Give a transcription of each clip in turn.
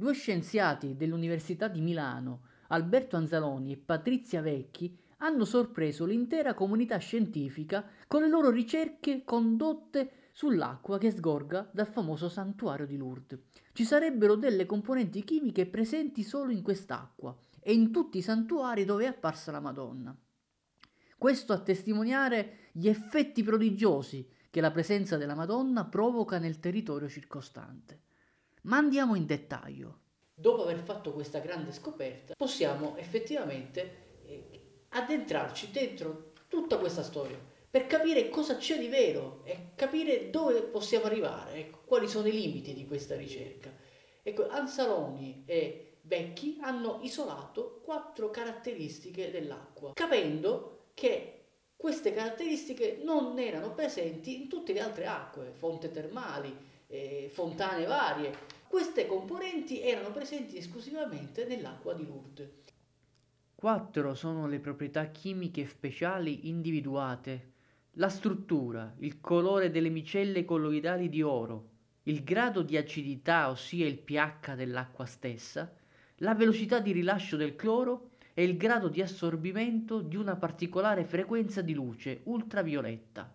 Due scienziati dell'Università di Milano, Alberto Anzaloni e Patrizia Vecchi, hanno sorpreso l'intera comunità scientifica con le loro ricerche condotte sull'acqua che sgorga dal famoso santuario di Lourdes. Ci sarebbero delle componenti chimiche presenti solo in quest'acqua e in tutti i santuari dove è apparsa la Madonna. Questo a testimoniare gli effetti prodigiosi che la presenza della Madonna provoca nel territorio circostante. Ma andiamo in dettaglio. Dopo aver fatto questa grande scoperta, possiamo effettivamente addentrarci dentro tutta questa storia per capire cosa c'è di vero e capire dove possiamo arrivare, ecco, quali sono i limiti di questa ricerca. Ecco, Anzaloni e Vecchi hanno isolato 4 caratteristiche dell'acqua, capendo che queste caratteristiche non erano presenti in tutte le altre acque, fonti termali, fontane varie. Queste componenti erano presenti esclusivamente nell'acqua di Lourdes. 4 sono le proprietà chimiche speciali individuate: la struttura, il colore delle micelle colloidali di oro, il grado di acidità, ossia il pH dell'acqua stessa, la velocità di rilascio del cloro e il grado di assorbimento di una particolare frequenza di luce ultravioletta.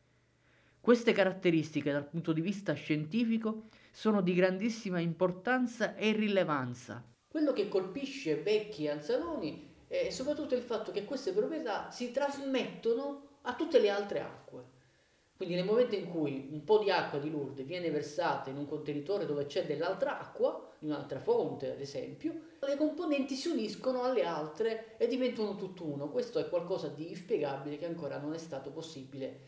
Queste caratteristiche dal punto di vista scientifico sono di grandissima importanza e rilevanza. Quello che colpisce Vecchi e Anzaloni è soprattutto il fatto che queste proprietà si trasmettono a tutte le altre acque. Quindi nel momento in cui un po' di acqua di Lourdes viene versata in un contenitore dove c'è dell'altra acqua, in un'altra fonte ad esempio, le componenti si uniscono alle altre e diventano tutt'uno. Questo è qualcosa di inspiegabile che ancora non è stato possibile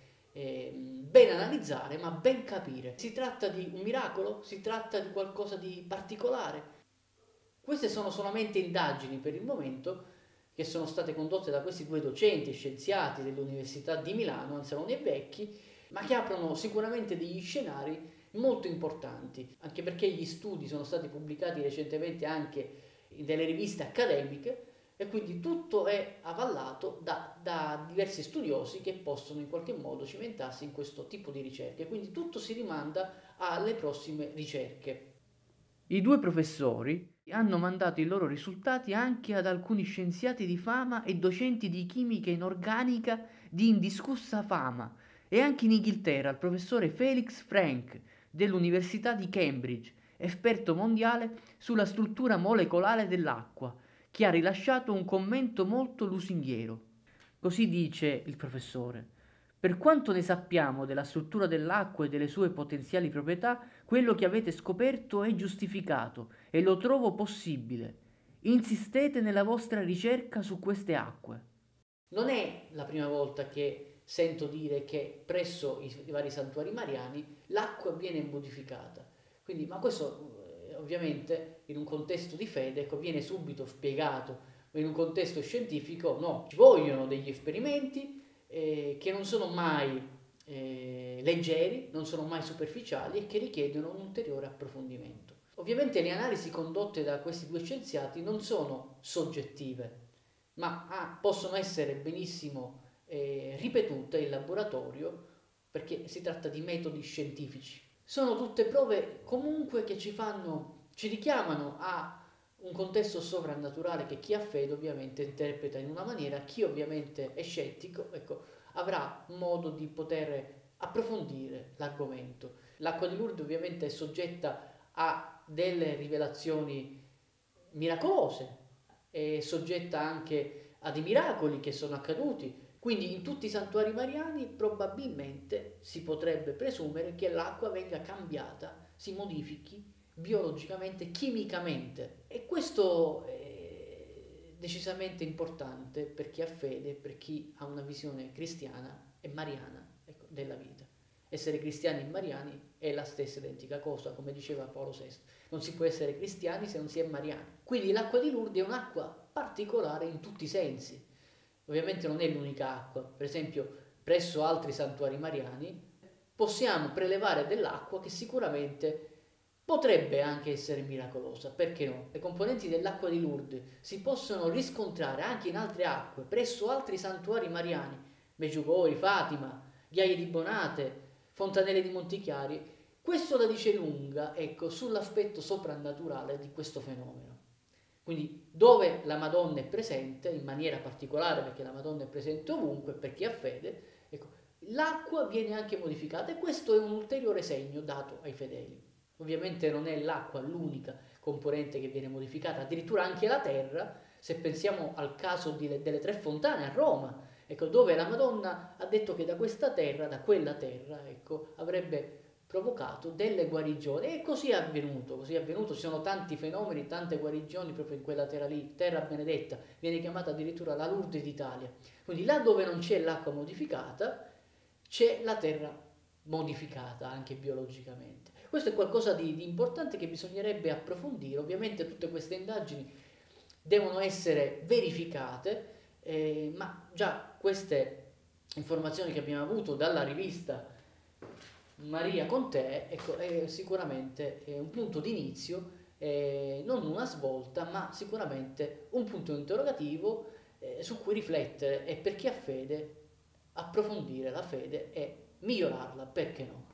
ben analizzare, ma ben capire. Si tratta di un miracolo? Si tratta di qualcosa di particolare? Queste sono solamente indagini per il momento che sono state condotte da questi 2 docenti e scienziati dell'Università di Milano, Anzaloni e Vecchi, ma che aprono sicuramente degli scenari molto importanti, anche perché gli studi sono stati pubblicati recentemente anche in delle riviste accademiche e quindi tutto è avallato da diversi studiosi che possono in qualche modo cimentarsi in questo tipo di ricerche, quindi tutto si rimanda alle prossime ricerche. I 2 professori hanno mandato i loro risultati anche ad alcuni scienziati di fama e docenti di chimica inorganica di indiscussa fama, e anche in Inghilterra al professore Felix Frank dell'Università di Cambridge, esperto mondiale sulla struttura molecolare dell'acqua, che ha rilasciato un commento molto lusinghiero. Così dice il professore: per quanto ne sappiamo della struttura dell'acqua e delle sue potenziali proprietà, quello che avete scoperto è giustificato e lo trovo possibile. Insistete nella vostra ricerca su queste acque. Non è la prima volta che sento dire che presso i vari santuari mariani l'acqua viene modificata. Quindi, ma questo ovviamente in un contesto di fede, ecco, viene subito spiegato, ma in un contesto scientifico no, ci vogliono degli esperimenti che non sono mai leggeri, non sono mai superficiali e che richiedono un ulteriore approfondimento. Ovviamente le analisi condotte da questi 2 scienziati non sono soggettive, ma possono essere benissimo ripetute in laboratorio perché si tratta di metodi scientifici. Sono tutte prove comunque che ci richiamano a un contesto sovrannaturale che chi ha fede ovviamente interpreta in una maniera, chi ovviamente è scettico, ecco, avrà modo di poter approfondire l'argomento. L'acqua di Lourdes ovviamente è soggetta a delle rivelazioni miracolose, è soggetta anche a dei miracoli che sono accaduti, quindi in tutti i santuari mariani probabilmente si potrebbe presumere che l'acqua venga cambiata, si modifichi biologicamente, chimicamente, e questo è decisamente importante per chi ha fede, per chi ha una visione cristiana e mariana, ecco, della vita. Essere cristiani e mariani è la stessa identica cosa, come diceva Paolo VI. Non si può essere cristiani se non si è mariani. Quindi l'acqua di Lourdes è un'acqua particolare in tutti i sensi. Ovviamente non è l'unica acqua, per esempio presso altri santuari mariani possiamo prelevare dell'acqua che sicuramente potrebbe anche essere miracolosa, perché no? Le componenti dell'acqua di Lourdes si possono riscontrare anche in altre acque, presso altri santuari mariani, Meggiugori, Fatima, Ghiaie di Bonate, Fontanelle di Montichiari, Questo la dice lunga, ecco, sull'aspetto soprannaturale di questo fenomeno. Quindi dove la Madonna è presente, in maniera particolare perché la Madonna è presente ovunque, per chi ha fede, ecco, l'acqua viene anche modificata e questo è un ulteriore segno dato ai fedeli. Ovviamente non è l'acqua l'unica componente che viene modificata, addirittura anche la terra, se pensiamo al caso delle tre fontane a Roma, ecco, dove la Madonna ha detto che da questa terra, da quella terra, ecco, avrebbe provocato delle guarigioni e così è avvenuto, ci sono tanti fenomeni, tante guarigioni proprio in quella terra lì, terra benedetta, viene chiamata addirittura la Lourdes d'Italia. Quindi là dove non c'è l'acqua modificata, c'è la terra modificata anche biologicamente. Questo è qualcosa di importante che bisognerebbe approfondire, ovviamente tutte queste indagini devono essere verificate, ma già queste informazioni che abbiamo avuto dalla rivista Maria con te, ecco, è sicuramente un punto di inizio, non una svolta, ma sicuramente un punto interrogativo su cui riflettere e per chi ha fede approfondire la fede e migliorarla, perché no?